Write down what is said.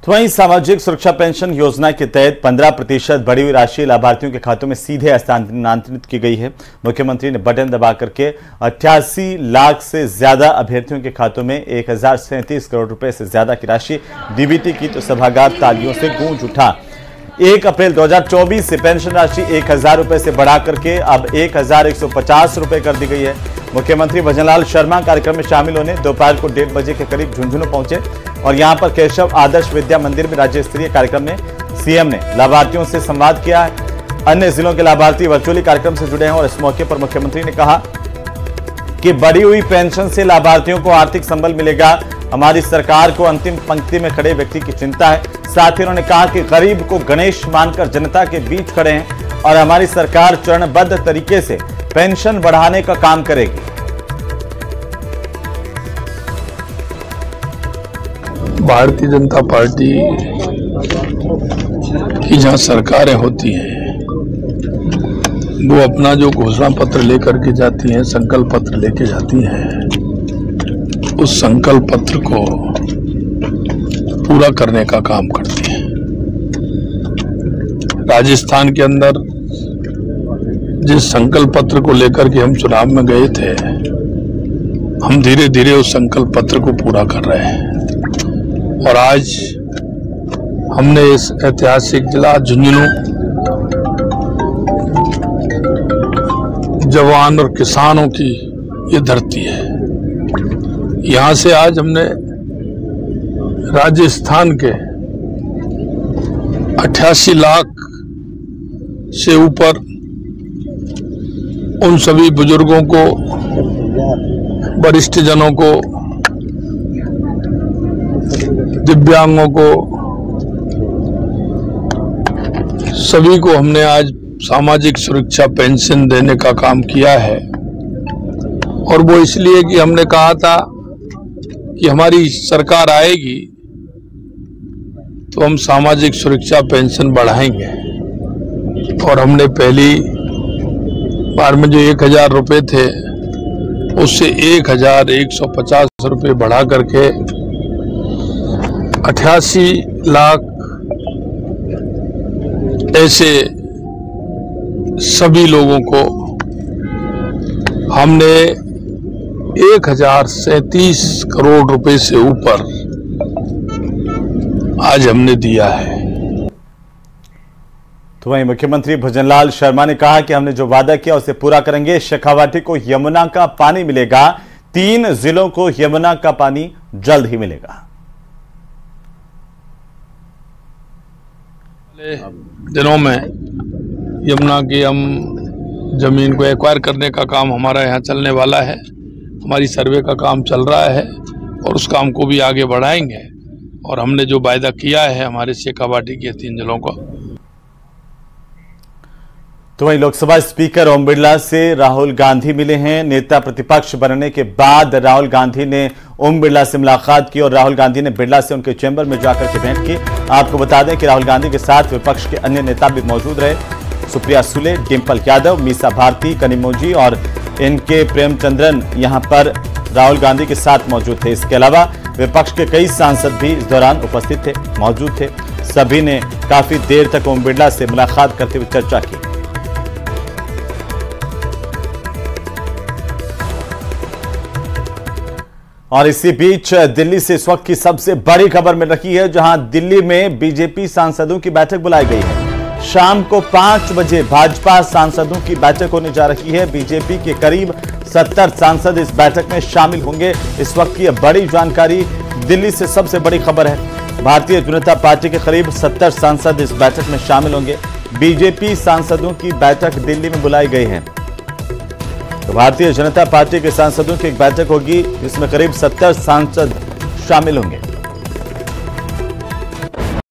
तो वहीं सामाजिक सुरक्षा पेंशन योजना के तहत 15% बढ़ी हुई राशि लाभार्थियों के खातों में सीधे हस्तांतरित की गई है। मुख्यमंत्री ने बटन दबा करके 88 लाख से ज्यादा अभ्यर्थियों के खातों में 1037 करोड़ रुपए से ज्यादा की राशि डीबीटी की, तो सभागार तालियों से गूंज उठा। 1 अप्रैल 2024 से पेंशन राशि 1000 रुपए से बढ़ा करके अब 1150 रुपए कर दी गई है। मुख्यमंत्री भजनलाल शर्मा कार्यक्रम में शामिल होने दोपहर को 1:30 बजे के करीब झुंझुनू पहुंचे और यहां पर केशव आदर्श विद्या मंदिर में राज्य स्तरीय कार्यक्रम में सीएम ने लाभार्थियों से संवाद किया है। अन्य जिलों के लाभार्थी वर्चुअली कार्यक्रम से जुड़े हैं और इस मौके पर मुख्यमंत्री ने कहा कि बढ़ी हुई पेंशन से लाभार्थियों को आर्थिक संबल मिलेगा। हमारी सरकार को अंतिम पंक्ति में खड़े व्यक्ति की चिंता है। साथ ही उन्होंने कहा कि गरीब को गणेश मानकर जनता के बीच खड़े हैं और हमारी सरकार चरणबद्ध तरीके से पेंशन बढ़ाने का काम करेगी। भारतीय जनता पार्टी की जहां सरकारें होती हैं, वो अपना जो घोषणा पत्र लेकर के जाती हैं, संकल्प पत्र लेके जाती हैं, उस संकल्प पत्र को पूरा करने का काम करती हैं। राजस्थान के अंदर जिस संकल्प पत्र को लेकर के हम चुनाव में गए थे, हम धीरे धीरे उस संकल्प पत्र को पूरा कर रहे हैं और आज हमने इस ऐतिहासिक जिला झुंझुनू जवान और किसानों की ये धरती है, यहां से आज हमने राजस्थान के 88 लाख से ऊपर उन सभी बुजुर्गों को, वरिष्ठ जनों को, दिव्यांगों को, सभी को हमने आज सामाजिक सुरक्षा पेंशन देने का काम किया है। और वो इसलिए कि हमने कहा था कि हमारी सरकार आएगी तो हम सामाजिक सुरक्षा पेंशन बढ़ाएंगे और हमने पहली बार में जो 1000 रुपए थे उससे 1150 रुपए बढ़ा करके 88 लाख ऐसे सभी लोगों को हमने 1037 करोड़ रुपए से ऊपर आज हमने दिया है। तो वहीं मुख्यमंत्री भजनलाल शर्मा ने कहा कि हमने जो वादा किया उसे पूरा करेंगे। शेखावाटी को यमुना का पानी मिलेगा, 3 जिलों को यमुना का पानी जल्द ही मिलेगा। दिनों में यमुना की हम जमीन को एक्वायर करने का काम हमारा यहाँ चलने वाला है। हमारी सर्वे का काम चल रहा है और उस काम को भी आगे बढ़ाएंगे और हमने जो वायदा किया है हमारे शेखावाटी के 3 जिलों को। तो वहीं लोकसभा स्पीकर ओम बिरला से राहुल गांधी मिले हैं। नेता प्रतिपक्ष बनने के बाद राहुल गांधी ने ओम बिरला से मुलाकात की और राहुल गांधी ने बिरला से उनके चैम्बर में जाकर के भेंट की। आपको बता दें कि राहुल गांधी के साथ विपक्ष के अन्य नेता भी मौजूद रहे। सुप्रिया सुले, डिंपल यादव, मीसा भारती, कनिमोजी और इनके प्रेमचंद्रन यहां पर राहुल गांधी के साथ मौजूद थे। इसके अलावा विपक्ष के कई सांसद भी इस दौरान उपस्थित थे, मौजूद थे। सभी ने काफी देर तक ओम बिरला से मुलाकात करते हुए चर्चा की। और इसी बीच दिल्ली से इस वक्त की सबसे बड़ी खबर मिल रही है, जहां दिल्ली में बीजेपी सांसदों की बैठक बुलाई गई है। शाम को 5 बजे भाजपा सांसदों की बैठक होने जा रही है। बीजेपी के करीब 70 सांसद इस बैठक में शामिल होंगे। इस वक्त की बड़ी जानकारी, दिल्ली से सबसे बड़ी खबर है। भारतीय जनता पार्टी के करीब 70 सांसद इस बैठक में शामिल होंगे। बीजेपी सांसदों की बैठक दिल्ली में बुलाई गई है। तो भारतीय जनता पार्टी के सांसदों की एक बैठक होगी जिसमें करीब 70 सांसद शामिल होंगे।